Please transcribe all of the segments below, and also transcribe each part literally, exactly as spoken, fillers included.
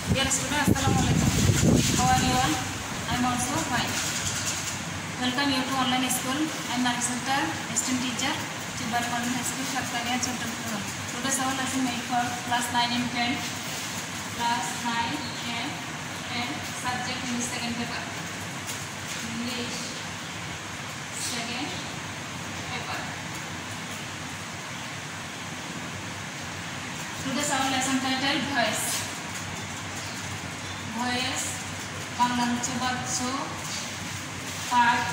Dear students, Assalamualaikum. How are you all? I am also fine. Welcome you to online school. I am Narcisata, assistant teacher, Chibari High School, Shatkaria, Chapter two. Today's our lesson made for class nine and ten. Class nine, ten, ten. Subject in the second paper. English, second paper. Today's our lesson title Voice. Voice, Bangla হচ্ছে বাচ্চ, part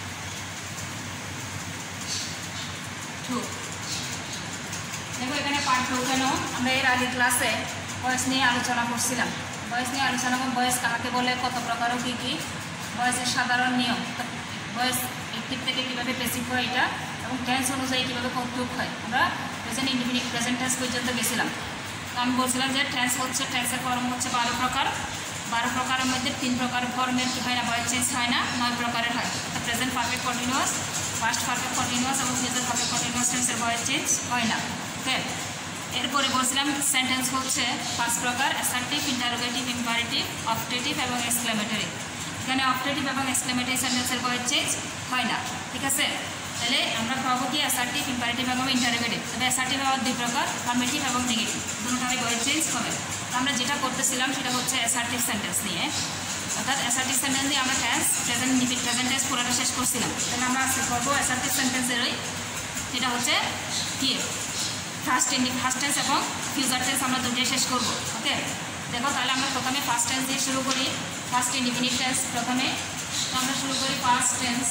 two. দেখো এখানে part two কেন, আমরা এর আগে ক্লাসে voice নিয়ে আলোচনা করছিলাম। ভয়েস নিয়ে আলোচনা করব, ভয়েস কাকে বলে, কত প্রকার ও কী কী, ভয়েসের সাধারণ নিয়ম, ভয়েস অ্যাক্টিভ থেকে কীভাবে প্যাসিভ হয় এটা, এবং টেন্স অনুযায়ী কীভাবে কৌতুক হয়। আমরা প্রেজেন্ট ইনডিফিনিট প্রেজেন্ট টেন্স পর্যন্ত গেছিলাম। তো আমি বলছিলাম যে টেন্স হচ্ছে, টেন্সের ফর্ম হচ্ছে বারো প্রকার। বারো প্রকারের মধ্যে তিন প্রকার ফর্মের কী হয় না, ভয়েস চেঞ্জ হয় না, নয় প্রকারের হয়। Present perfect continuous, past perfect continuous এবং ফিউচার পারফেক্ট কন্টিনিউয়াস টেন্সের ভয়েস চেঞ্জ হয় না। ওকে, এরপরে বলছিলাম সেন্টেন্স হচ্ছে পাঁচ প্রকার: অ্যাসার্টিভ, ইন্টারোগেটিভ, ইম্পারেটিভ, অপটেটিভ এবং এক্সক্লেমেটরি। এখানে অপটেটিভ এবং এক্সক্লেমেটরি সেন্টেন্সের ভয়েস চেঞ্জ হয় না। ঠিক আছে, তাহলে আমরা পাবো কি অ্যাসার্টিভ, ইম্পারেটিভ এবং ইন্টারোগেটিভ। তবে অ্যাসার্টিভ হওয়ার দুই প্রকার, অ্যাফার্মেটিভ এবং নেগেটিভ, দুটোটারই ভয়েস চেঞ্জ হবে। আমরা যেটা করতেছিলাম সেটা হচ্ছে অ্যাসার্টিভ সেন্টেন্স নিয়ে, অর্থাৎ অ্যাসার্টিভ সেন্টেন্স দিয়ে আমরা টেন্স, প্রেজেন্ট প্রেজেন্ট টেন্স পুরোটা শেষ করছিলাম। তাহলে আমরা আজকে করবো অ্যাসার্টিভ সেন্টেন্সেরই, যেটা হচ্ছে কি ফার্স্ট ইন্ডি ফার্স্ট টেন্স এবং ফিউচার টেন্স আমরা দুটোই শেষ করবো। ওকে, দেখো তাহলে আমরা প্রথমে ফার্স্ট টেন্স দিয়ে শুরু করি। ফার্স্ট ইনডিফিনিট টেন্স প্রথমে তো আমরা শুরু করি ফার্স্ট টেন্স।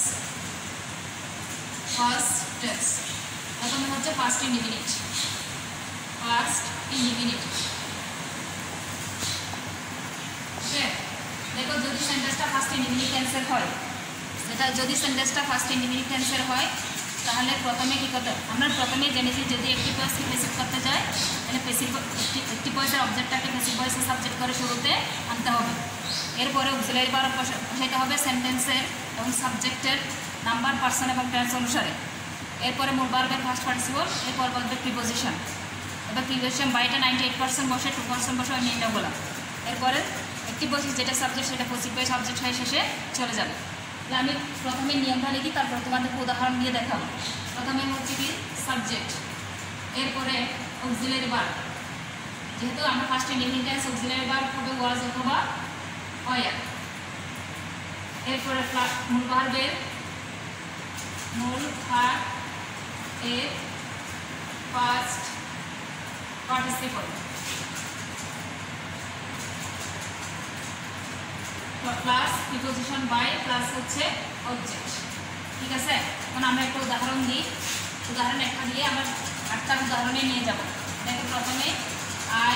ফার্স্ট টেন্স প্রথমে হচ্ছে ফার্স্ট ইনডিফিনিট। ফার্স্ট ইনডিফিনিট দেখো, যদি সেন্টেন্সটা ফার্স্ট ইনডিফিনিট টেন্সের হয়, সেটা যদি সেন্টেন্সটা ফার্স্ট ইনডিফিনিট টেন্সের হয় তাহলে প্রথমে কী করতে, আমরা প্রথমে জেনেছি যদি একটি ভয়েসকে প্যাসিভ করতে চাই তাহলে প্যাসিভ একটি ভয়েসের অবজেক্টটাকে প্যাসিভ ভয়েসের সাবজেক্ট করে শুরুতে আনতে হবে। এরপরে অক্সিলারি ভার্ব বসাইতে হবে সেন্টেন্সের এবং সাবজেক্টের নাম্বার, পার্সন এবং টেন্স অনুসারে। এরপরে মূল ভার্বের ফার্স্ট পার্টিসিপল, এরপর বলবে প্রিপোজিশন। এবার প্রিপোজিশন বাইটা নাইনটি এইট পার্সেন্ট বসে, টু পার্সেন্ট বসে ওই নিয়ে বলা। এরপরে একটি ভয়েস যেটা সাবজেক্ট সেটা প্যাসিভ ভয়েস সাবজেক্ট হয়ে শেষে চলে যাবে। তাহলে আমি প্রথমে নিয়মটা লিখি, তারপর তোমাদেরকে উদাহরণ দিয়ে দেখাবো। প্রথমে হচ্ছে কি সাবজেক্ট, এরপরে অক্সিলারি ভার্ব। যেহেতু আমরা first indefinite tense, auxiliary verb হবে ওয়াজ অথবা ওয়ার। এরপরে মূল ভার্বের মূল ভার্ব এর first participle plus preposition by plus হচ্ছে অবজেক্ট। ঠিক আছে, এখন আমরা একটা উদাহরণ দিই। উদাহরণ একটা দিয়ে আমরা আটটা উদাহরণে নিয়ে যাব। দেখো প্রথমে আই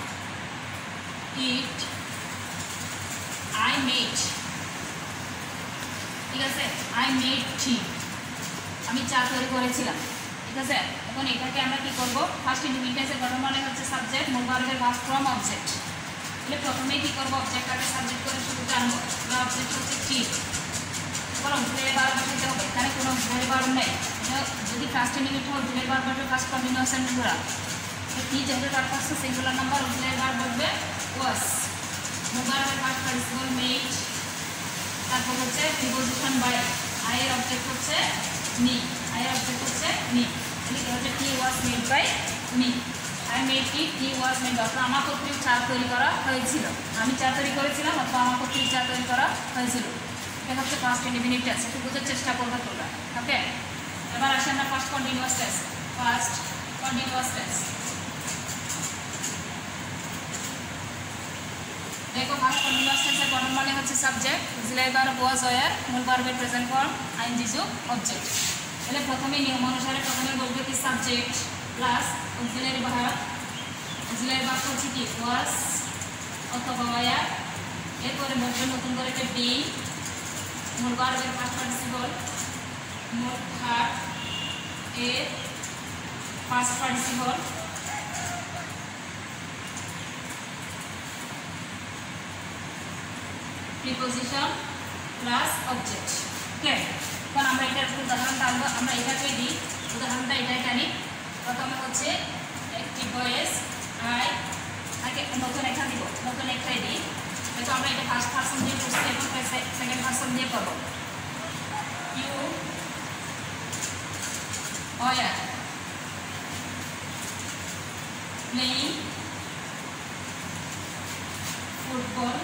ইট, আই মেড। ঠিক আছে, আই মেড টি, আমি চা তৈরি করেছিলাম। ঠিক আছে, এখন এটাকে আমরা কি করব, ফার্স্ট ইনডিফিনিট টেন্সের গঠন মানে হচ্ছে সাবজেক্ট, মূল ভার্বের ভার্ব ফ্রম অবজেক্ট। তাহলে প্রথমেই কী করবো, অবজেক্টটাকে সাবজেক্ট করে শুরুতে আনবো। অবজেক্ট হচ্ছে কি, এবার অক্সিলারি ভার্ব বসাইতে হবে। এখানে কোনো অক্সিলারি ভার্ব নেই, যদি ফার্স্ট ইনডিফিনিট হয় অক্সিলারি ভার্ব বসবে ফার্স্ট কন্টিনিউয়াস সিঙ্গুলার। কি যেহেতু তার first singular number, auxiliary verb বসবে ওয়াজ। মূল ভার্বের ফার্স্ট পার্টিসিপল মেড, তারপর হচ্ছে প্রিপোজিশন বাই, আয়ের অবজেক্ট হচ্ছে মি, আয়ের অবজেক্ট হচ্ছে মি। তাহলে কি হচ্ছে, tea was made by me. I made it, tea was made, অথবা আমার কর্তৃক চা তৈরি করা হয়েছিল, আমি চা তৈরি করেছিলাম অথবা আমার কর্তৃক চা তৈরি করা হয়েছিল। এটা হচ্ছে ফার্স্ট ইনডিফিনিট টেন্স, একটু বোঝার চেষ্টা করবে তোমরা। ওকে, এবার আসেন না first continuous tense. First continuous tense দেখো, ফার্স্ট কন্টিনিউয়াস টেন্সের গঠন মানে হচ্ছে subject, auxiliary verb was were, মূল ভার্বের প্রেজেন্ট ফর্ম, আইএনজি যুগ অবজেক্ট। তাহলে প্রথমে নিয়ম অনুসারে প্রথমে বলবে কি subject plus auxiliary verb. Auxiliary verb হচ্ছে কি ওয়াজ অথবা ওয়্যার। এরপরে বলবে নতুন করে একটা বিং, মূল ভার্বের ফার্স্ট পার্টিসিপল, মূল ভার্ব এর first participle, preposition plus object. Okay, এখন আমরা এটার উদাহরণটা আনবো। আমরা এটাকে দিই, উদাহরণটা এটাই জানি। প্রথমে হচ্ছে একটি ভয়েস আই, আই নতুন একটা দিব, নতুন একটাই দিই। দেখো আমরা এটা ফার্স্ট পারসন দিয়ে করছি, এখন সেকেন্ড পারসন দিয়ে করবো। You were playing football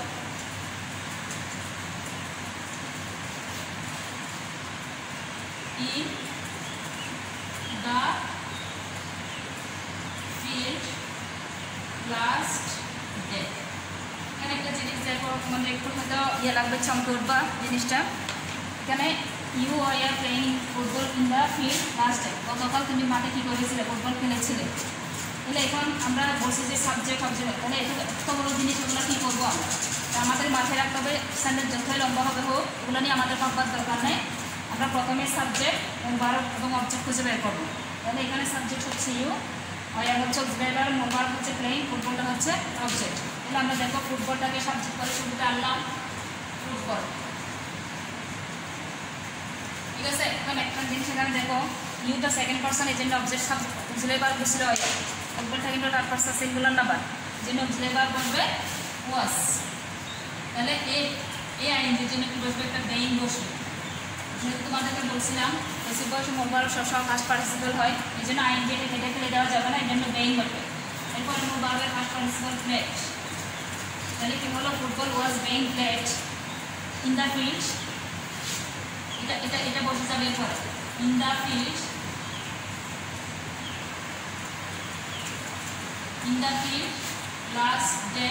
in the field last day. এখানে একটা জিনিস দেখো, মানে একটু হয়তো ইয়ে লাগবে, চমকে উঠবা জিনিসটা। এখানে you are playing football in the field last day, গতকাল তুমি মাঠে কী করেছিলে, ফুটবল খেলেছিলে। তাহলে এখন আমরা বলছি যে সাবজেক্ট অবজেক্ট, তাহলে এত বড় জিনিস ওগুলো কী করবো আমরা, আমাদের মাথায় রাখতে হবে। সেন্টেন্স যতই লম্বা হবে হোক, ওগুলো নিয়ে আমাদের ভাববার দরকার নেই। আমরা প্রথমে সাবজেক্ট এবং ভার্ব এবং অবজেক্ট খুঁজে বের করবো। তাহলে এখানে সাবজেক্ট হচ্ছে ইউ, আর হচ্ছে অক্সিলারি, ভার্ব হচ্ছে প্লেইং, ফুটবলটা হচ্ছে অবজেক্ট। তাহলে আমরা দেখো ফুটবলটাকে সাবজেক্ট করে শুরুতে আনলাম ফুটবল, ঠিক আছে। এখন একটা জিনিস এখানে দেখো, ইউ দ্য সেকেন্ড পারসন, এই জন্য অবজেক্ট সাবজেক্ট অক্সিলারি ভার্ব বসলে হয়, ফুটবলটা কিন্তু থার্ড পারসন সিঙ্গুলার নাম্বার, এই জন্য অক্সিলারি ভার্ব বসবে ওয়াজ। তাহলে এ এ আইএনজির জন্য কি বসবে, একটা বেইং বসবে। যেহেতু তোমাদেরকে বলছিলাম বেশি বয়স মোবাইল সবসময় ফার্স্ট পার্টিসিপেল হয়, এই জন্য আইএনজিটা কেটে ফেলে দেওয়া যাবে না, এই জন্য বেইং বসবে। এরপর মোবাইলের ফার্স্ট পার্টিসিপেল প্লেড, তাহলে কি হলো, football was being played in the field, এটা এটা এটা বসে যাবে এরপরে in the field, in the field last day.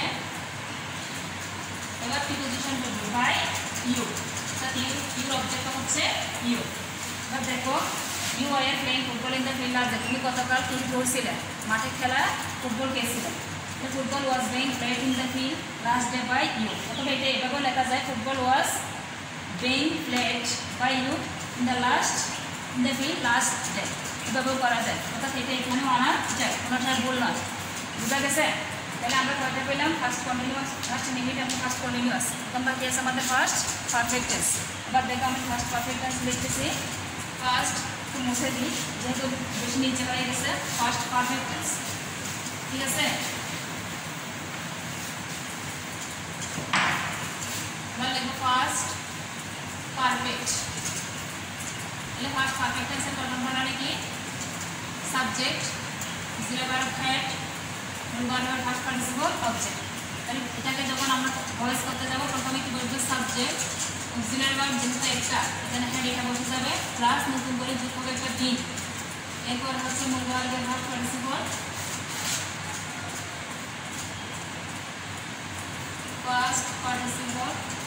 এবার প্রিপোজিশন করবো by you, you your object হচ্ছে ইউ। এবার দেখো you are playing football in the field last day, তুমি গতকাল কি করছিলে, মাঠে খেলা ফুটবল খেয়েছিলে। Football was being played in the field last day by you, অথবা এটা এভাবেও লেখা যায়, football was being played by you in the last in the field last day, এভাবেও করা যায়। অর্থাৎ এটা এখানেও আনা যায়, কোনোটার ভুল নয়। বুঝা গেছে? তাহলে আমরা কয়টা পেলাম, ফার্স্ট কন্টিনিউয়াস, ফার্স্ট ইন্ডিকেট এবং ফার্স্ট কন্টিনিউয়াস। এখন বাকি আছে আমাদের ফার্স্ট পারফেক্ট টেন্স। এবার দেখো আমি ফার্স্ট পারফেক্ট টেন্স লিখতেছি, ফার্স্ট একটু মুছে দিই যেহেতু বেশি নিচে হয়ে গেছে, ফার্স্ট পারফেক্ট টেন্স, ঠিক আছে। এবার লিখবো ফার্স্ট পারফেক্ট, তাহলে ফার্স্ট পারফেক্ট টেন্সের প্রথম ধারণা কি, সাবজেক্ট জিরো বার হ্যাড ফার্স্ট পার্টিসিপল অবজেক্ট। তাহলে এটাকে যখন আমরা ভয়েস করতে যাবো, প্রথমে কি বলবো, সাবজেক্ট অক্সিলারি ভার্ব যেহেতু একটা, এখানে হ্যাড এটা বসে যাবে, প্লাস নতুন করে যুক্ত হবে একটা ডিন। এরপর হচ্ছে মূল ভার্বের ফার্স্ট পার্টিসিপল, ফার্স্ট পার্টিসিপল,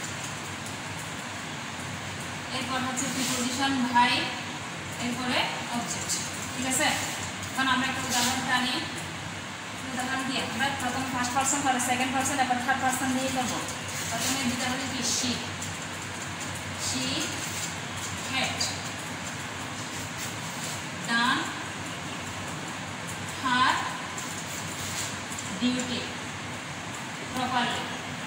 এরপর হচ্ছে প্রিপোজিশন ভাই, এরপরে অবজেক্ট, ঠিক আছে। এখন আমরা একটা উদাহরণ টানি, উদাহরণ দিয়ে আমরা প্রথম ফার্স্ট পারসন পরে সেকেন্ড পারসন, এবার থার্ড পারসন দিয়ে করবো। প্রথমে যেটা হলো কি, she she had done her duty properly,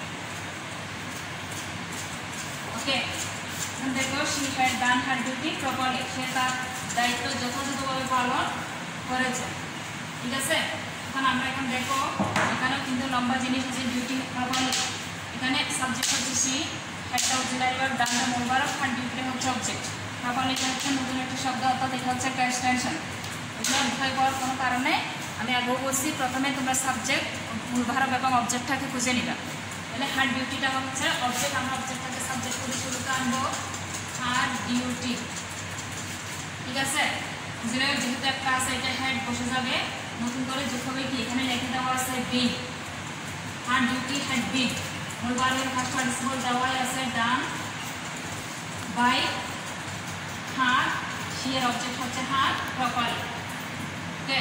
okay. দেখো she had done her duty properly, সে তার দায়িত্ব যথাযথভাবে পালন করেছে, ঠিক আছে। এখন আমরা এখন দেখো এখানেও কিন্তু লম্বা জিনিস আছে, ডিউটি প্রপারলি, এখানে সাবজেক্ট হচ্ছে সি, একটা অক্সিলারি ভার্ব, ডানটা মূল ভার্ব, আর ডিউটি হচ্ছে অবজেক্ট। প্রপারলি এটা হচ্ছে নতুন একটা শব্দ, অর্থাৎ এটা হচ্ছে একটা এক্সটেনশন। এগুলো ভয় পাওয়ার কোনো কারণে আমি আগেও বলছি, প্রথমে তোমরা সাবজেক্ট মূল ভার্ব এবং অবজেক্টটাকে খুঁজে নিবা। তাহলে হার ডিউটিটা হচ্ছে অবজেক্ট, আমরা অবজেক্টটাকে সাবজেক্ট করে শুরুতে আনবো, হার ডিউটি, ঠিক আছে। অক্সিলারি যেহেতু একটা আছে, এটা হেড বসে যাবে, নতুন করে যোগ হবে কি, এখানে লিখে দেওয়া আছে বিন, হার ডিউটি হ্যাড বিন, মূল ভার্বের ফার্স্ট পার্টিসিপল দেওয়াই আছে ডান বাই হার, সি এর অবজেক্ট হচ্ছে হার প্রপারলি, ওকে।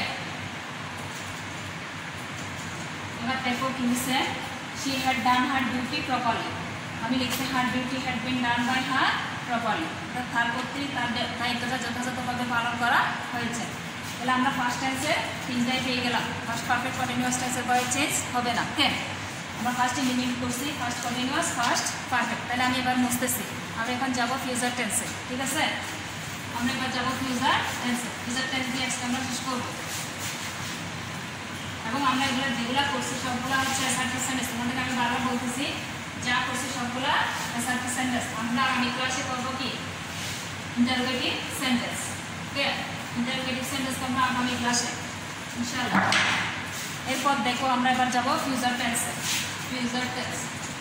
এবার দেখো কি হচ্ছে, she had done her duty properly, আমি লিখছি her duty had been done by her properly, তার কর্তৃক তার দায়িত্বটা যথাযথভাবে পালন করা হয়েছে। তাহলে আমরা ফার্স্ট টেন্সে তিনটাই পেয়ে গেলাম, ফার্স্ট পারফেক্ট কন্টিনিউয়াস টেন্সের পরে চেঞ্জ হবে না, ওকে। আমরা ফার্স্ট ইলিমিনেট করছি, ফার্স্ট কন্টিনিউয়াস, ফার্স্ট পারফেক্ট। তাহলে আমি এবার মুছতেছি, আমরা এখন যাবো ফিউচার টেন্সে, ঠিক আছে। আমরা এবার যাবো ফিউচার টেন্সে, ফিউচার টেন্স দিয়ে আজকে আমরা শেষ করবো। এবং আমরা এগুলো যেগুলো করছি সবগুলো হচ্ছে অ্যাসার্টিভ সেন্টেন্স। তোমাদেরকে আমি বারবার বলতেছি যা করছি সবগুলো অ্যাসার্টিভ সেন্টেন্স। আমরা আগামী ক্লাসে করবো কি interrogative sentence. Okay, interrogative sentence করবো আগামী ক্লাসে ইনশাআল্লাহ। এরপর দেখো আমরা এবার যাবো ফিউচার টেন্সে। ফিউচার টেন্স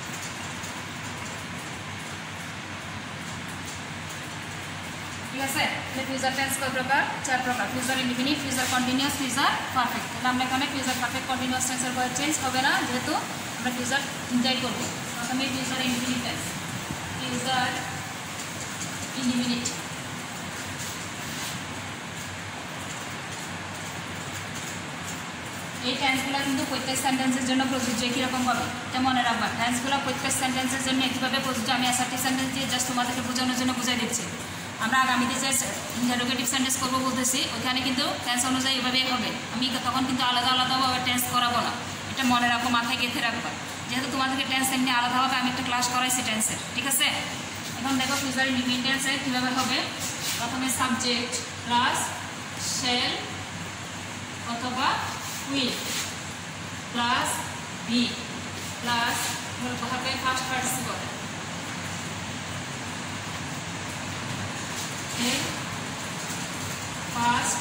ঠিক আছে। ফিউচার টেন্স কয় প্রকার? চার প্রকার। Future indefinite, future continuous, future perfect. তাহলে আমরা এখানে ফিউচার পারফেক্ট কন্টিনিউয়াস টেন্সের পরে চেঞ্জ হবে না, যেহেতু আমরা ফিউচার ইনজাই করবো। প্রথমে future indefinite tense. Future indefinite এই টেন্সগুলো কিন্তু প্রত্যেক সেন্টেন্সের জন্য প্রযোজ্য কীরকমভাবে, এটা মনে রাখবা। টেন্সগুলো প্রত্যেক সেন্টেন্সের জন্য একইভাবে প্রযোজ্য। আমি অ্যাসার্টিভ সেন্টেন্স দিয়ে জাস্ট তোমাদেরকে বোঝানোর জন্য বুঝাই দিচ্ছি। আমরা আগামীতে যে ইন্টারোগেটিভ সেন্টেন্স করবো বলতেছি ওখানে কিন্তু টেন্স অনুযায়ী এভাবেই হবে। আমি তখন কিন্তু আলাদা আলাদাভাবে টেন্স করাবো না, এটা মনে রাখো, মাথায় গেঁথে রাখবা। যেহেতু তোমাদেরকে টেন্স এমনি আলাদাভাবে আমি একটা ক্লাস করাইছি টেন্সের, ঠিক আছে। এখন দেখো ফিউচার ইনডিফিনিট টেন্সে কীভাবে হবে। প্রথমে সাবজেক্ট প্লাস শেল অথবা উইল প্লাস বি প্লাস হবে first participle first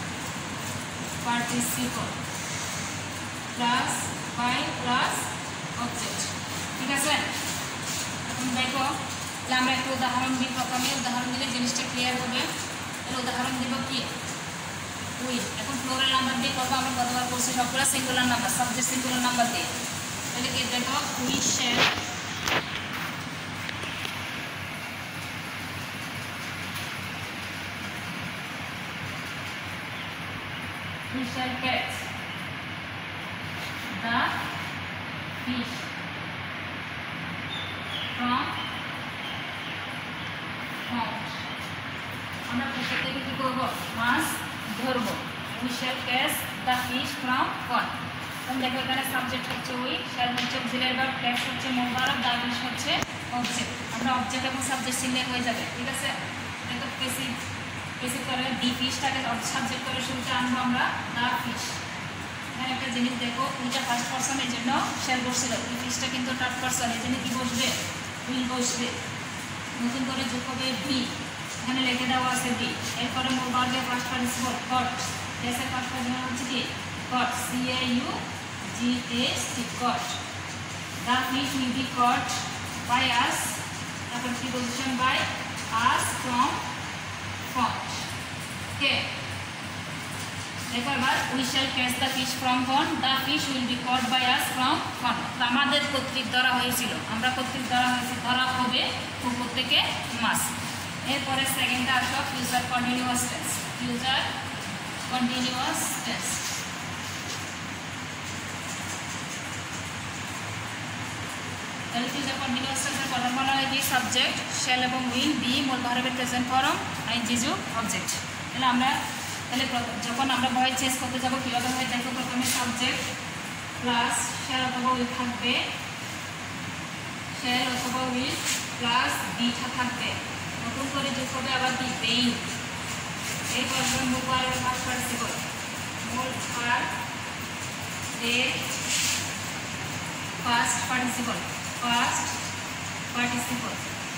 participle plus by plus object, ঠিক আছে। এখন দেখো আমরা একটা উদাহরণ দিই। প্রথমে উদাহরণ দিলে জিনিসটা ক্লিয়ার হবে। তাহলে উদাহরণ দিব কি উইল। এখন ফ্লোরাল নাম্বার দিয়ে করবো। আমরা গতবার করছি সবগুলো singular number, subject singular number দিয়ে। তাহলে কি দেখো we shall we shall catch the fish from pond. আমরা পুকুর থেকে কি করবো? মাছ ধরবো। we shall catch the fish from pond. এখন দেখো এখানে সাবজেক্ট হচ্ছে উই, শেল হচ্ছে অক্সিলারি ভার্ব, ক্যাচ হচ্ছে মূল ভার্ব, দ্য ফিশ হচ্ছে অবজেক্ট। আমরা অবজেক্ট এবং সাবজেক্ট চিনলে হয়ে যাবে, ঠিক আছে। দেখো পেসিভ পেসিভ করে দি ফিশটাকে সাবজেক্ট করে শুরুতে আনবো আমরা দ্য ফিশ। এখানে একটা জিনিস দেখো, উইটা ফার্স্ট পারসন, এই জন্য শেল বসছিল। দি ফিশটা কিন্তু থার্ড পারসন, এই জন্য কি বসবে? উইল বসবে। নতুন করে যোগ হবে বি, এখানে লিখে দেওয়া আছে বি। এরপরে মূল ভার্বের ফার্স্ট পার্টিসিপল কট, এসের ফার্স্ট পার্টিসিপল হচ্ছে কি caught, C A U G H T, caught. The fish will be caught by us, তারপর preposition by us from pond. Okay. দেখো এবার we shall catch the fish from pond. The fish will be caught by us from pond. আমাদের কর্তৃক ধরা হয়েছিল, আমরা কর্তৃক ধরা হয়েছে, ধরা হবে পুকুর থেকে মাছ। এরপরে সেকেন্ডটা আসো future continuous tense. Future continuous tense তাহলে ফিউচার কন্টিনিউয়াস টেন্সের প্রথম বলা হয় কি সাবজেক্ট শেল এবং উইল, বি মূল ভার্বের প্রেজেন্ট ফর্ম, আইএনজি অবজেক্ট। তাহলে আমরা তাহলে যখন আমরা ভয়েস চেঞ্জ করতে যাবো কীভাবে হয় দেখো। প্রথমে সাবজেক্ট প্লাস শেল অথবা উইল থাকবে, শেল অথবা উইল প্লাস বিটা থাকবে। নতুন করে যোগ হবে আবার কি বেইং। এরপর মূল ভার্বের ফার্স্ট পার্টিসিপল, মূল ভার্ব এ first participle, first participle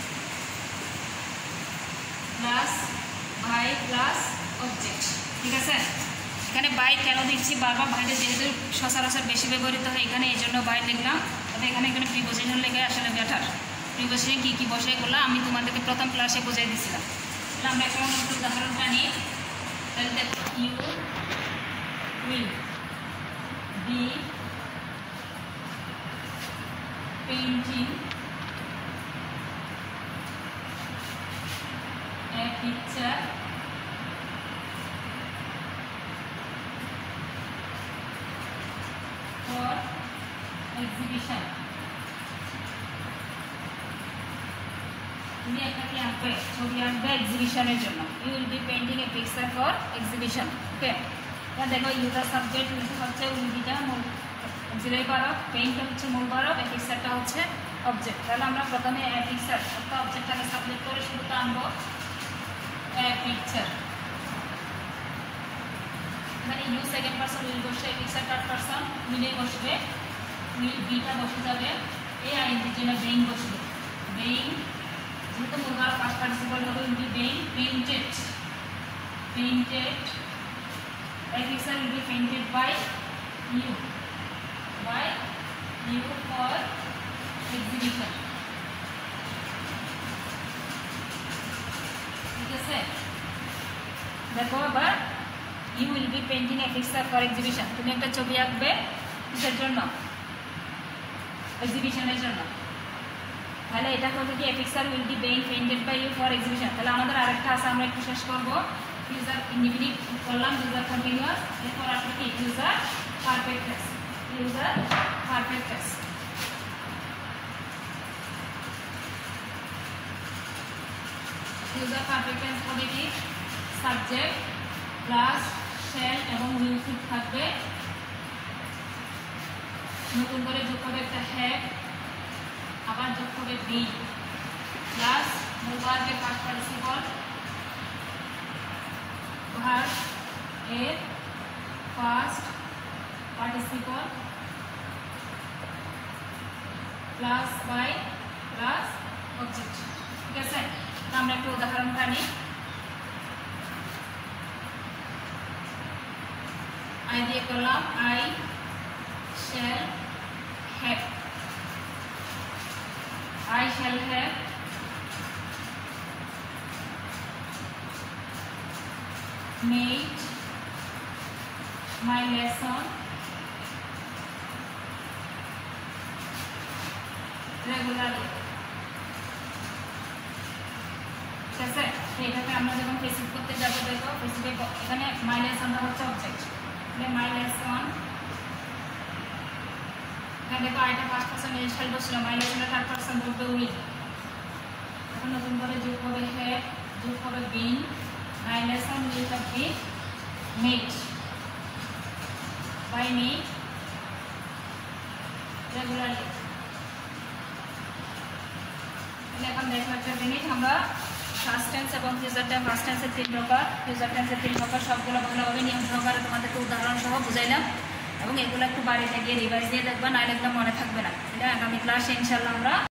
plus by plus object, ঠিক আছে। এখানে বাই কেন দিচ্ছি? বারবার বাইরে যেহেতু সচরাচর বেশি ব্যবহৃত হয় এখানে, এই জন্য বাই লিখলাম। তবে এখানে এখানে প্রিপোজিশন লেগে আসলে বেটার। প্রিপোজিশন কী কী বসে এগুলো আমি তোমাদেরকে প্রথম ক্লাসে বুঝিয়ে দিয়েছিলাম। তাহলে আমরা একটা নতুন উদাহরণটা নিই। তাহলে দেখো you will be painting a picture for exhibition. তুমি একটা কি আঁকবে? ছবি আঁকবে এক্সিবিশনের জন্য। You will be painting a picture for exhibition. Okay, এটা দেখো ইউটা সাবজেক্ট, উইল হচ্ছে উইল বিটা মূল অক্সিলারি ভার্ব, পেইন্টটা হচ্ছে মূল ভার্ব, এ পিকচারটা হচ্ছে অবজেক্ট। তাহলে আমরা প্রথমে এ পিকচার অর্থাৎ অবজেক্টটাকে সাবজেক্ট করে শুরুতে আনবো এ পিকচার। এখানে ইউ সেকেন্ড পারসন উইল বসে, এফিক্সার থার্ড পারসন উইলে বসবে, উইল বিটা বসে যাবে, এই আইএনজির জন্য বেইং বসবে। বেইং যেহেতু মুরগার ফার্স্ট পার্টিসিপল হবে will be being, painted, painted, a picture will be painted by you, by you for exhibition. ঠিক আছে, দেখো আবার you will be painting a picture for exhibition. তুমি একটা ছবি আঁকবে কিসের জন্য? এক্সিবিশনের জন্য। তাহলে এটা হবে কি a picture will be being painted by you for exhibition. তাহলে আমাদের আরেকটা আছে, আমরা একটু শেষ করবো। ইউজার ইনডিফিনিট করলাম, ইউজার কন্টিনিউয়াস, এরপর আসলে কি ইউজার পারফেক্ট টেন্স, ইউজার পারফেক্ট টেন্স। ইউজার পারফেক্ট টেন্স হবে কি সাবজেক্ট প্লাস শেল এবং উইল থাকবে, নতুন করে যোগ হবে একটা হ্যাভ, আবার যোগ হবে বি প্লাস ভার্বের ফার্স্ট পার্টিসিপল, ভার্ব এর first participle plus by plus object. ঠিক আছে, আমরা একটা উদাহরণ জানি। আই দিয়ে করলাম I shall have, I shall have made my lesson regularly. ঠিক আছে, এটাকে আমরা যখন প্রেসিভ করতে যাব, দেখো প্রেসিভে এখানে মাই লেসনটা হচ্ছে অবজেক্ট, মানে মাই লেসন। এখানে দেখো আইটা ফার্স্ট পারসন এ শ্যাল বসছিল, মাই লেসনটা থার্ড পারসন বলবে উইল। এখন নতুন করে যোগ হবে হ্যাভ, যোগ হবে been, my lesson will have been made by me regularly. এখন দেখো একটা জিনিস, আমরা ফার্স্ট টেন্স এবং ফিউচার টেন্স, ফার্স্ট টেন্সের তিন প্রকার, ফিউচার টেন্সের তিন প্রকার, সবগুলো ভালোভাবে নিয়ম সহকারে তোমাদেরকে উদাহরণ সহ বুঝাইলাম। এবং এগুলো একটু বাড়িতে গিয়ে রিভাইজ দিয়ে দেখবা, না এগুলো মনে থাকবে না। এটা আগামী ক্লাসে ইনশাল্লাহ আমরা